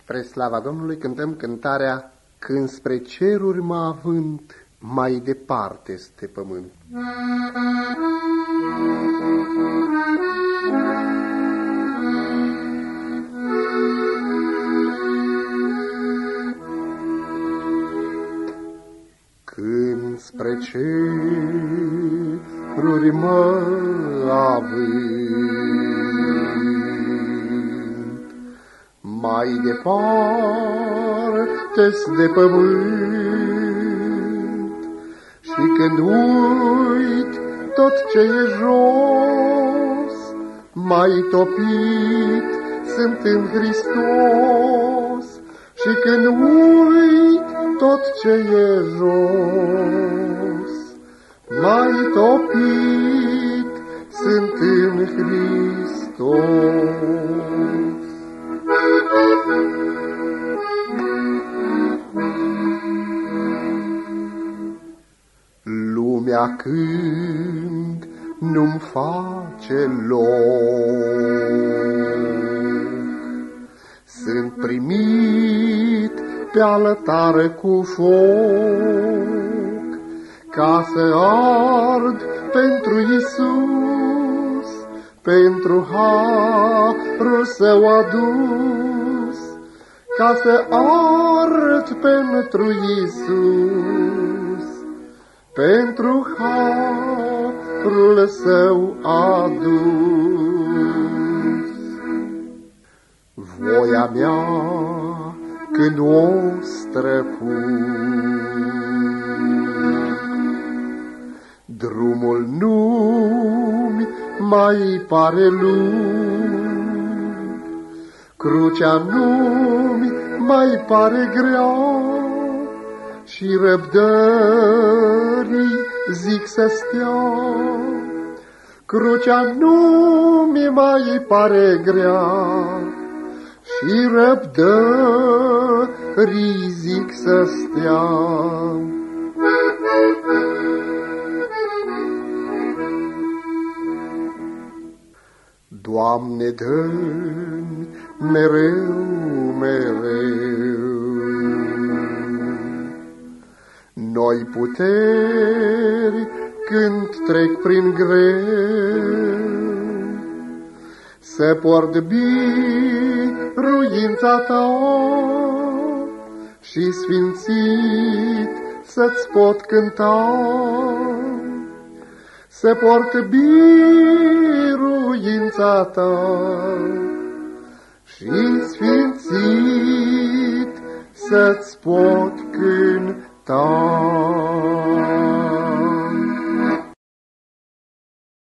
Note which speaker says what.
Speaker 1: Spre slava Domnului cântăm cântarea Când spre ceruri mă avânt, mai departe este pământ. Când spre ceruri mă avânt, mai departe-s de pământ, și când uit tot ce e jos, mai topit sunt în Hristos. Și când uit tot ce e jos, mai topit sunt în Hristos. Lumea când nu-mi face loc, sunt primit pe altar cu foc, ca să ard pentru Iisus, pentru harul Său adus, ca să ard pentru Iisus, pentru harul Său adus. Voia mea când o străpun, drumul nu-mi mai pare lung, crucea nu-mi mai pare grea, și răbdării zic să stea. Crucea nu-mi mai pare grea, și răbdării zic să stea. Doamne, dă-mi mereu, mereu noi puteri când trec prin greu, să port biruința Ta și sfințit să-ți pot cânta. Să port biruința Ta și sfințit să-ți pot cânta.